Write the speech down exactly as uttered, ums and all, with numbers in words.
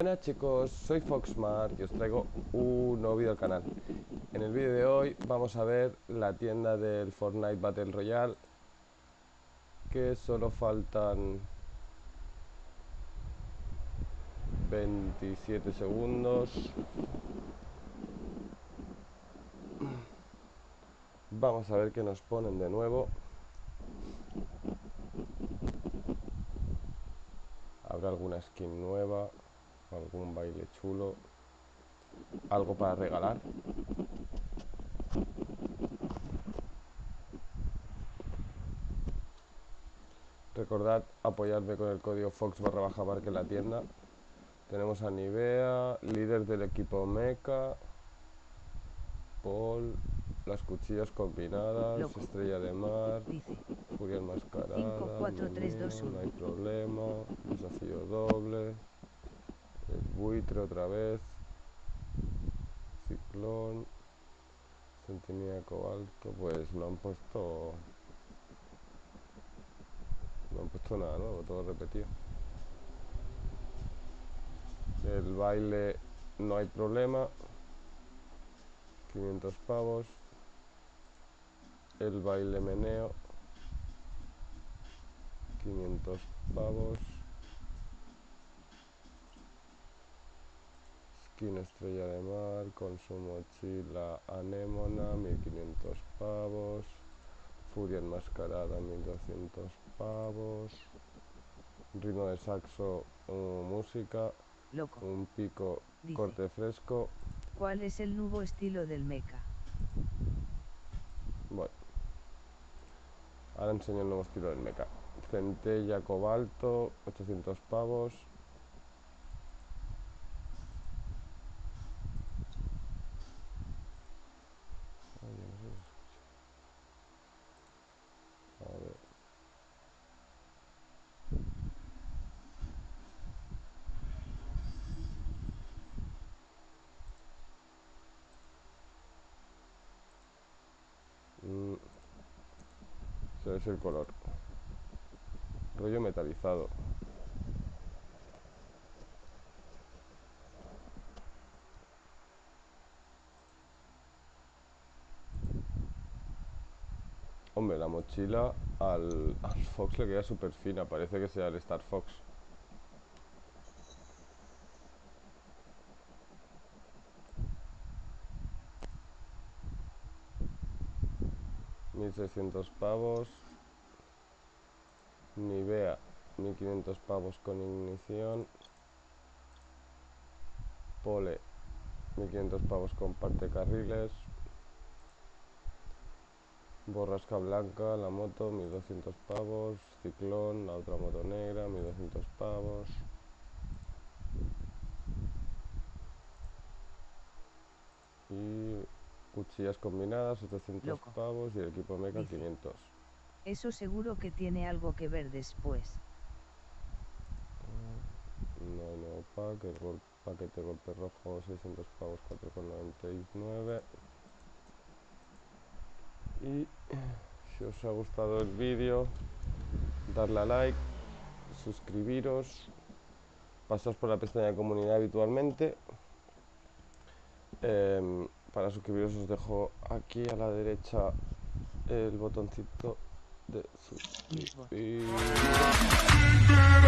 Buenas chicos, soy Foxmar y os traigo un nuevo vídeo al canal. En el vídeo de hoy vamos a ver la tienda del Fortnite Battle Royale, que solo faltan veintisiete segundos. Vamos a ver qué nos ponen de nuevo. Habrá alguna skin nueva, algún baile chulo, algo para regalar. Recordad apoyarme con el código Fox barra baja barque en la tienda. Tenemos a Nivea, líder del equipo Mecha, Paul, las cuchillas combinadas, Loco. Estrella de Mar, Dice. Furia Enmascarada, cinco, cuatro, tres, dos, Meneo, uno. No hay problema, desafío doble, el buitre otra vez, Ciclón, Centinela Cobalto. Pues no han puesto no han puesto nada nuevo, todo repetido. El baile No hay problema, quinientos pavos. El baile meneo, quinientos pavos. Skin Estrella de Mar con su mochila anémona, mil quinientos pavos. Furia Enmascarada, mil doscientos pavos. Ritmo de saxo, uh, música. Loco. Un pico Dice. corte fresco. ¿Cuál es el nuevo estilo del mecha? Bueno, ahora enseño el nuevo estilo del mecha. Centella Cobalto, ochocientos pavos. Ay, no sé si se escucha. A ver. Mm, ese es el color. Rollo metalizado. Hombre, la mochila al, al Fox le queda súper fina, parece que sea el Star Fox. mil seiscientos pavos. Nivea, mil quinientos pavos con ignición. Pole, mil quinientos pavos con partecarriles. Borrasca blanca, la moto, mil doscientos pavos. Ciclón, la otra moto negra, mil doscientos pavos. Y cuchillas combinadas, setecientos Loco. pavos. Y el equipo mecha, Dice. quinientos. Eso seguro que tiene algo que ver después. No hay nuevo pack. El gol, paquete golpe rojo, seiscientos pavos, cuatro con noventa y nueve. Y si os ha gustado el vídeo, darle a like, suscribiros, pasaos por la pestaña de comunidad habitualmente. Eh, para suscribiros os dejo aquí a la derecha el botoncito de suscribir.